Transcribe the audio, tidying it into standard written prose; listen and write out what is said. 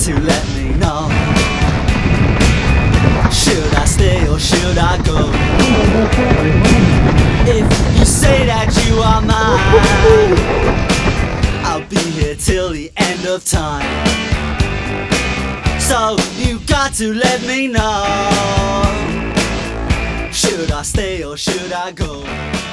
to let me know. Should I stay or should I go? If you say that you are mine, I'll be here till the end of time. So you got to let me know. Should I stay or should I go?